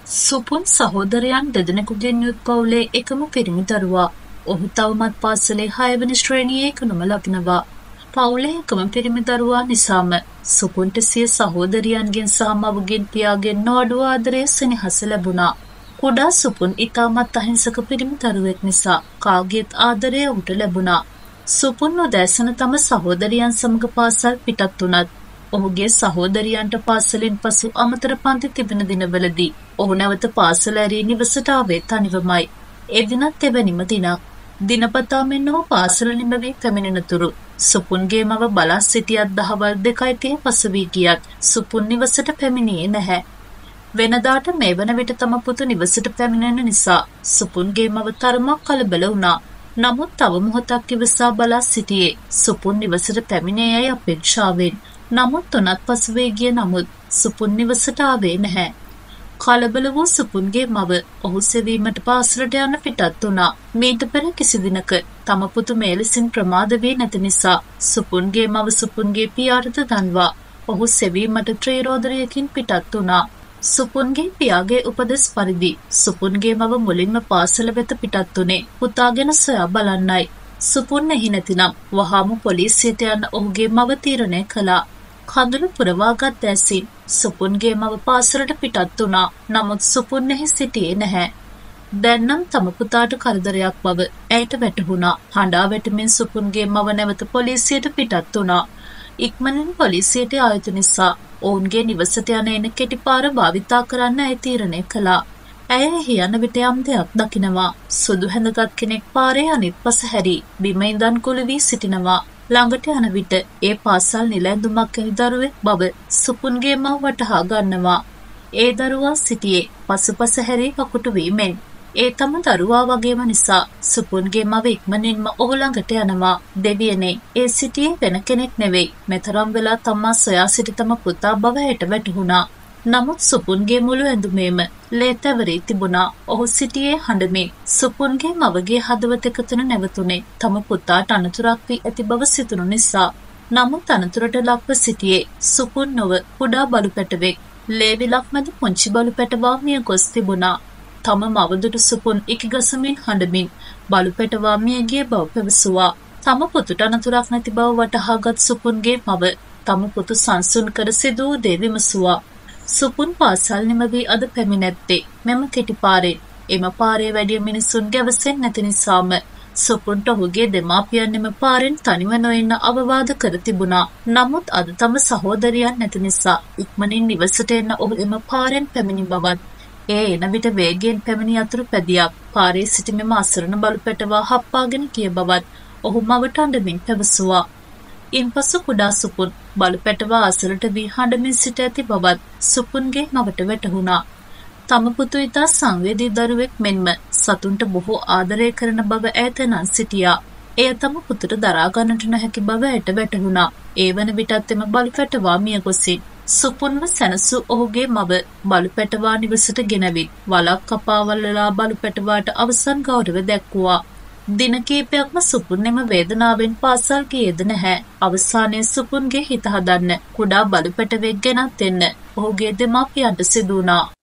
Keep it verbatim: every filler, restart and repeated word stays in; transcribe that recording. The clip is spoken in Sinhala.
සුපුන් සහෝදරයන් දෙදෙනෙකුගෙන් යුත් පවුලේ එකම පිරිමි දරුවා. ඔහු තවමත් පාසලේ හයවැනි ශ්‍රේණියේ ඉගෙනුම ලබනවා. පවුලේ එකම පිරිමි දරුවා නිසාම සුපුන්ට සිය සහෝදරියන්ගෙන් සහ මව්ගෙන් පියාගෙන් නොඅඩු ආදරය සෙනෙහස ලැබුණා. කුඩා සුපුන් ඉතාමත් අහිංසක පිරිමි දරුවෙක් නිසා කාගේත් ආදරය ඔහුට ලැබුණා. සුපුන් උදෑසන තම සහෝදරියන් සමග පාසල් පිටත් වුණත් ඔහුගේ සහෝදරියන්ට පාසලෙන් පසු අමතර පන්ති තිබෙන දිනවලදී ඔහු නැවත පාසල ඇරී නිවසට ආවේ තනිවමයි. එදිනත් එවැනිම දිනක්. දිනපතා මෙන් ඔහු පාසල නිමවී පැමිණෙනතුරු සුපුන්ගේ මව බලා සිටියත් දහවල් දෙකයි තිහ පසු වී ගියත් සුපුන් නිවසට පැමිණියේ නැහැ. වෙනදාට මේ වන විට තම පුතු නිවසට පැමිණෙන නිසා සුපුන්ගේ මව තරමක් කලබල වුණා. නමුත් තව මොහොතක් ඉවසා බලා සිටියේ සුපුන් නිවසට පැමිණේ යයි අපේක්ෂාවෙන්. නමුත් තුනක් පසු වී ගිය නමුත් සුපුන් නිවසට ආවේ නැහැ. කලබල වූ සුපුන්ගේ මව ඔහු සෙවීමට පාසලට යන පිටත් වුණා. මීට පෙර කිසි දිනක තම පුතු මේ ලෙසින් ප්‍රමාද වී නැති නිසා සුපුන්ගේ මව සුපුන්ගේ පියාටද දන්වා ඔහු සෙවීමට ත්‍රිරෝදරයකින් පිටත් වුණා. සුපුන්ගේ පියාගේ උපදෙස් පරිදි සුපුන්ගේ මව මුලින්ම පාසල වෙත පිටත් වුණේ පුතා ගැන සොයා බලන්නයි. සුපුන් එහි නැතිනම් වහාම පොලිසියට යන්න ඔහුගේ මව තීරණය කළා. කඳුළු පුරවාගත් ඇසින් සුපුන්ගේ මව පාසලට පිටත් වුණා. නමුත් සුපුන් එහි සිටියේ නැහැ. දැන්නම් තම පුතාට කරදරයක් බව ඇයට වැටහුණා. හඬා වැටෙමින් සුපුන්ගේ මව නැවත පොලිසියට පිටත් වුණා. ඉක්මනින් පොලිසියට ආයුතු නිසා ඔවුන්ගේ නිවසට යන එන කෙටි පාර භාවිතා කරන්න ඇය තීරණය කළා. ඇය එහි යන විට යම් දෙයක් දකිනවා. සුදු හැඳගත් කෙනෙක් පාරේ අනිත් පස හැරී බිම ඉඳන් කුළු වී සිටිනවා. ළඟට යන විට ඒ පාසල් නිල ඇඳුමක් ඇති දරුවෙක් බව සුපුන්ගේ මව වටහා ගන්නවා. ඒ දරුවා සිටියේ පසුපස හැරී වකුටු වීමෙන්. ඒ තම දරුවා වගේම නිසා සුපුන්ගේ මව ඉක්මනින්ම ඔහු ළඟට යනවා. දෙවියනේ, ඒ සිටියේ වෙන කෙනෙක් නෙවෙයි. මෙතරම් වෙලා තමා සොයා සිටි තම පුතා බව ඇයට වැටහුණා. නමුත් සුපුන්ගේ මුළු ඇඳුමේම ලේ තැවරී තිබුණා. ඔහු සිටියේ හඬමින්. සුපුන්ගේ මවගේ හදවත එකතුන නැවතුනේ තම පුතාට අනතුරක් වී ඇති බව සිතුණු නිසා. නමුත් අනතුරට ලක්ව සිටියේ සුපුන් නොව කුඩා බලු පැටවෙක්. ලේ විලක් මැද පුංචි බලු පැටවා මිය ගොස් තිබුණා. තම මවදුට සුපුන් ඉකිගසමින් හඬමින් බලු පැටවා මිය ගිය බව පැවසුවා. තම පුතුට අනතුරක් නැති බව වටහාගත් සුපුන්ගේ මව තම පුතු සංසුන් කර සිදු වූ දේ විමසුවා. සුපුන් පාසල් නිමවී අද පැමිණැත්තේ මෙම කෙටි පාරෙන්. එම පාරේ වැඩිය මිනිසුන් ගැවසෙන් නැති නිසාම සුපුන්ට ඔහුගේ දෙමාපියන් එම පාරෙන් තනිව නොඉන්න අවවාද කර තිබුණා. නමුත් අද තම සහෝදරියන් නැති නිසා ඉක්මනින් නිවසට එන්න ඔහු එම පාරෙන් පැමිණි බවත් ඒ එන විට වේගයෙන් පැමිණි අතුරු පැදියක් පාරේ සිටි මෙම අසරණ බලු පැටවා හප්පාගෙන ගිය බවත් ඔහු මවට අඬමින් පැවසුවා. ඉන්පසු කුඩා සුපුන් බලු පැටවා අසලට වී හඬමින් සිට ඇති බවත් සුපුන්ගේ මවට වැටහුණා. තම පුතු ඉතා සංවේදී දරුවෙක් මෙන්ම සතුන්ට බොහෝ ආදරය කරන බව ඈත නම් සිටියා. එය තම පුතුට දරා ගන්නට නොහැකි බව ඇයට වැටහුණා. ඒ වන විටත් එම බලු පැටවා මිය ගොසින් සුපුන්ව සැනසූ ඔහුගේ මව බලු පැටවා නිවසට ගෙනවිත් වලක් කපාවල්ලලා බලු පැටවාට අවසන් ගෞරව දැක්වුවා. දින කීපයක්ම සුපුන් එම වේදනාවෙන් පාසල් ගියේද නැහැ. අවසානයේ සුපුන්ගේ හිත හදන්න කුඩා බලු පැටවෙක් ගෙනත් එන්න ඔහුගේ දෙමාපියන්ට සිදු වුණා.